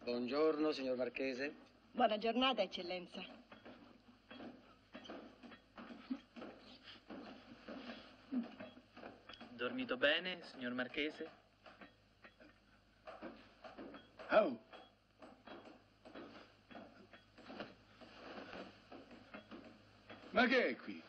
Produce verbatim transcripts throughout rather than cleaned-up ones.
Buongiorno, signor Marchese. Buona giornata, eccellenza. Dormito bene, signor Marchese? Oh. Ma che è qui?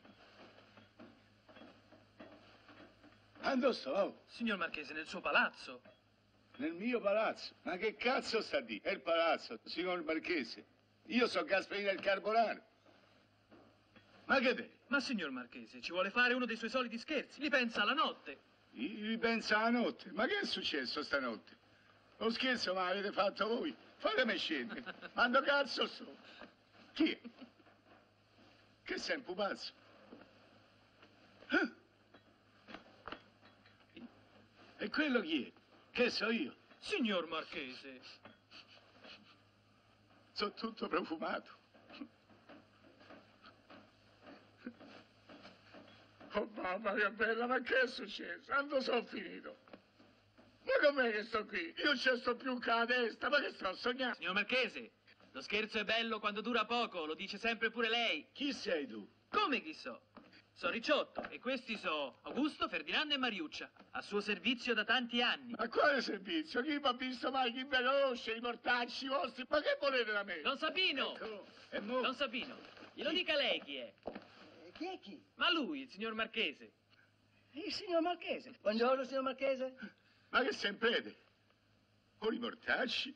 Ando sto? Oh. Signor Marchese, nel suo palazzo. Nel mio palazzo? Ma che cazzo sta di? È il palazzo, signor Marchese. Io so Gasparini del Carbonaro. Ma che te? Ma signor Marchese, ci vuole fare uno dei suoi soliti scherzi. Gli pensa alla notte. Gli pensa alla notte? Ma che è successo stanotte? Lo scherzo ma l'avete fatto voi? Fatemi scendere. Quando cazzo sto? Chi è? Che sei un pupazzo? Eh? E quello chi è? Che so io? Signor Marchese. Sono tutto profumato. Oh mamma che bella, ma che è successo? Quando sono finito? Ma com'è che sto qui? Io ci sto più che la testa, ma che sto sognando? Signor Marchese, lo scherzo è bello quando dura poco, lo dice sempre pure lei. Chi sei tu? Come chi so? So Ricciotto e questi so Augusto, Ferdinando e Mariuccia, a suo servizio da tanti anni. Ma quale servizio? Chi mi ha visto mai? Chi me conosce? I mortacci vostri? Ma che volete da me? Don Sapino! Ecco, e mo? Don Sapino, glielo dica lei chi è. Eh, chi è chi? Ma lui, il signor Marchese. Il signor Marchese. Buongiorno, signor Marchese. Ma che semprete? O i mortacci?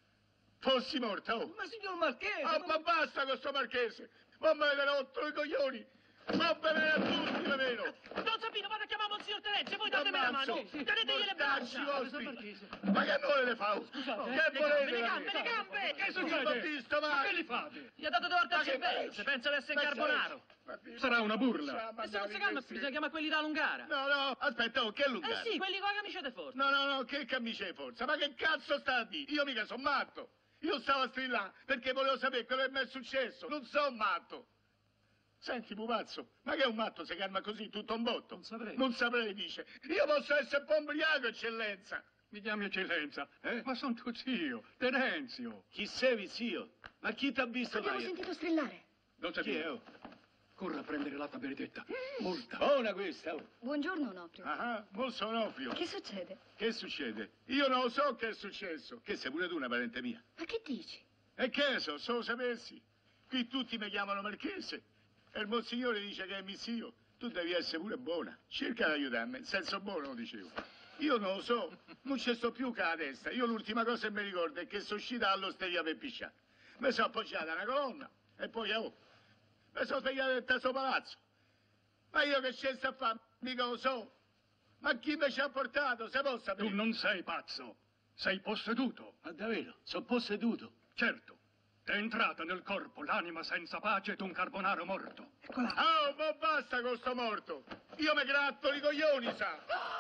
Fossi morta, oh! Ma signor Marchese! Ah, ma... ma basta con sto Marchese! Ma mi avete rotto i coglioni! Ma bene a tutti, almeno! Don Sapino, vado a chiamare il signor Terenzi e voi datemi la mano! Sì, sì. Tenetegli le braccia! Vostri. Ma che volete fare? Scusate, che le volete? gambe, le gambe, le gambe! Che succede? Non ho visto mai! Che li fate? Gli ha dato due volte al Ma che cervello, dici? se pensa di essere Ma Carbonaro! Sarà una burla. E se non si chiama qui, si chiama quelli da Lungara! No, no, aspetta, oh, che Lungara? Eh sì, quelli con la camicia di forza! No, no, no, che camicia di forza? Ma che cazzo sta a dire? Io mica sono matto! Io stavo a strillare perché volevo sapere quello che mi è successo! Non sono matto! Senti, pupazzo, ma che è un matto se calma così tutto un botto? Non saprei. Non saprei, dice. Io posso essere un po' ubriaco, eccellenza. Mi chiami eccellenza? Eh? Ma sono tuo zio, Terenzio. Chi sei, zio? Ma chi ti ha visto Abbiamo mai? sentito strillare. Non Chi è, sapete. oh? Corra a prendere l'altra benedetta. Molta. Buona questa, oh. Buongiorno, Onofrio. Ah, mo sono Onofrio. Che succede? Che succede? Io non lo so che è successo. Che sei pure tu una parente mia. Ma che dici? E che so, solo sapessi. Qui tutti mi chiamano Marchese. E il monsignore dice che è mio zio. Tu devi essere pure buona. Cerca di aiutarmi, in senso buono lo dicevo. Io non lo so, non ci sto più che la testa. Io l'ultima cosa che mi ricordo è che sono uscita all'osteria per pisciare. Mi sono appoggiata a una colonna e poi, oh, mi sono svegliato nel terzo palazzo. Ma io che scelta a fare? Mica lo so. Ma chi mi ci ha portato? Se posso sapere? Tu non sei pazzo. Sei posseduto. Ma davvero? Sono posseduto? Certo. È entrata nel corpo l'anima senza pace d'un Carbonaro morto. Eccola. Oh, ma basta con sto morto. Io mi gratto i coglioni, sa.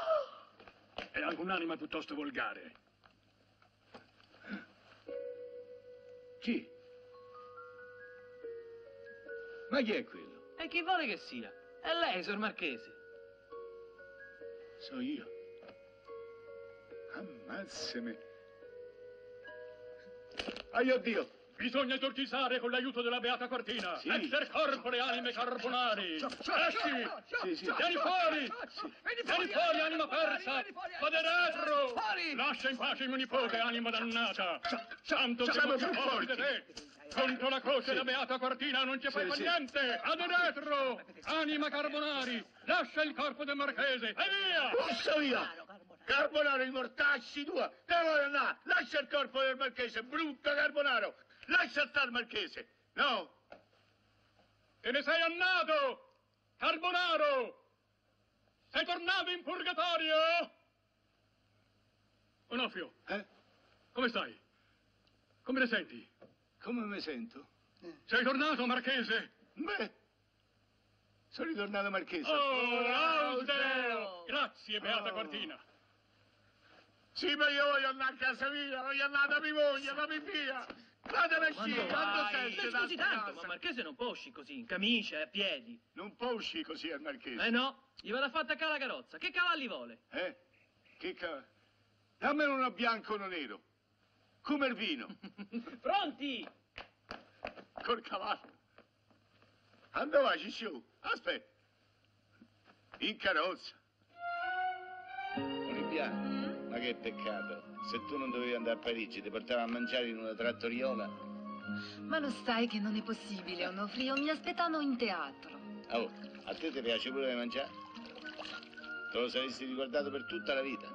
È un'anima piuttosto volgare. Chi? Ma chi è quello? E chi vuole che sia? È lei, signor Marchese. So io. Ammazzami. Aio Dio. Bisogna esorcizzare con l'aiuto della Beata Cortina. Sì. Esser corpo le anime carbonari. Esci! Sì, sì. Vieni fuori! Vieni fuori, anima persa! Va dietro! Lascia in pace mio nipote, anima dannata! Tanto che Siamo più più forti di te! Contro la croce della Beata Cortina non ci fai Sì, sì. niente! Va dietro! Anima carbonari! Lascia il corpo del Marchese! E via! Posso via! Carbonaro, i mortacci tua! Te vuoi andare? Lascia il corpo del Marchese, brutto Carbonaro! Lascia stare il Marchese! No! Te ne sei andato! Carbonaro! Sei tornato in purgatorio? Onofrio, Eh? come stai? Come ne senti? Come mi sento? Sei tornato, Marchese? Beh, sono ritornato Marchese. Oh, Laudeo! Grazie, Beata Oh. Cortina. Sì, ma io voglio andare a casa mia, voglio andare da mia moglie, da mia figlia. Fatemi uscire, quando sei Beh, da scusi tanto, ma casa? Marchese non può uscire così, in camicia e a piedi. Non può uscire così al Marchese. Eh no, gli vado a fare attaccare la carrozza. Che cavalli vuole? Eh? Che ca... Dammene uno bianco o uno nero. come il vino. Pronti? Col cavallo. Andò a Cicciù. Aspetta. In carrozza. Olimpia, ma che peccato. Se tu non dovevi andare a Parigi, ti portava a mangiare in una trattoriola. Ma lo sai che non è possibile, Onofrio. Mi aspettano in teatro. Oh, a te ti piace pure di mangiare? Te lo saresti ricordato per tutta la vita.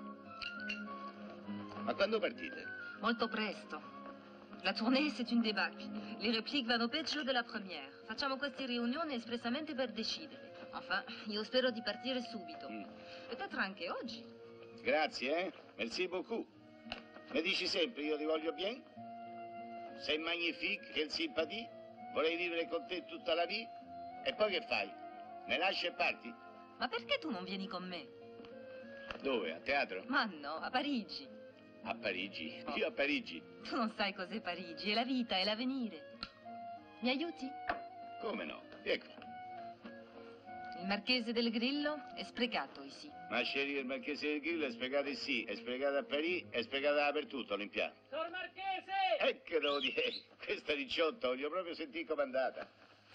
Ma quando partite? Molto presto. La tournée, c'est une débâcle. Le répliques vanno peggio della première. Facciamo queste riunioni espressamente per decidere. Enfin, io spero di partire subito. Mm. Peut-être anche oggi. Grazie, eh? Merci beaucoup. Mi dici sempre io ti voglio bien? Sei magnifique, quelle simpatie? Vorrei vivere con te tutta la vita? E poi che fai? Me lasci e parti? Ma perché tu non vieni con me? Dove? A teatro? Ma no, a Parigi. A Parigi? Io a Parigi? Tu non sai cos'è Parigi, è la vita, è l'avvenire. Mi aiuti? Come no? Ecco. Il Marchese del Grillo è sprecato ici. Ma scegliere il Marchese del Grillo è spiegato sì, è spiegato a Parigi, è spiegato dappertutto, Olimpia. Sor Marchese! Ecco, lo di... questa Ricciotto, voglio proprio sentire comandata.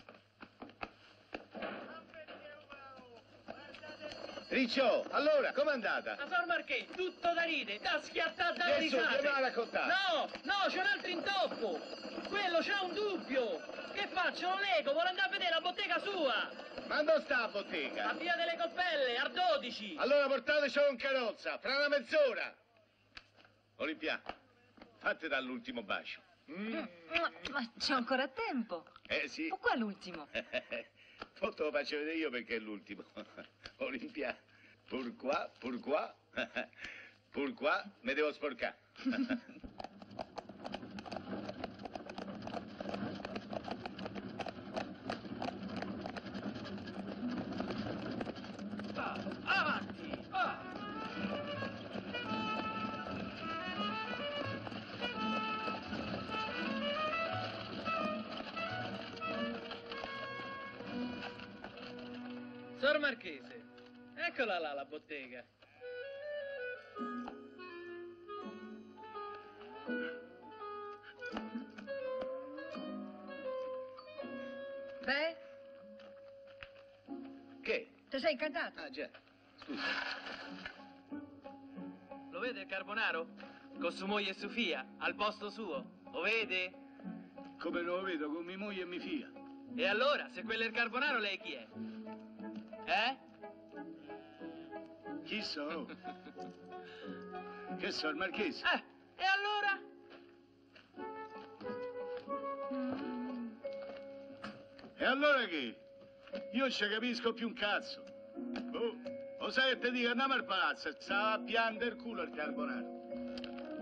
Riccio, allora, com'è andata? Ma Sor Marchese, tutto da ride, da schiattare da Che su, risate. che me la raccontare? No, no, c'è un altro intoppo. Quello c'ha un dubbio. Che faccio? Lo leggo, vuole andare a vedere la bottega sua. Ma dove sta la A bottega? via delle Coppelle, a dodici. Allora portatecelo in carrozza, fra una mezz'ora. Olimpia, fate dall'ultimo bacio. Mm. Ma, ma c'è ancora tempo. Eh sì. Pourquoi l'ultimo? Poi te lo faccio vedere io perché è l'ultimo. Olimpia, pourquoi, pourquoi, pourquoi mi devo sporcare? Ah, avanti. Ah. Sor Marchese, eccola là la bottega. Beh, Che? ti sei incantato? Ah già, scusa. Lo vede il carbonaro? Con sua moglie Sofia, al posto suo. Lo vede? Come non lo vedo, con mia moglie e mia figlia. E allora, se quello è il carbonaro, lei chi è? Eh? Chi sono? Che so, il Marchese? Eh, e allora? E allora che? Io non ci capisco più un cazzo. Oh, lo sai che ti dico, andiamo al palazzo, stava a piangere il culo al carbonaro.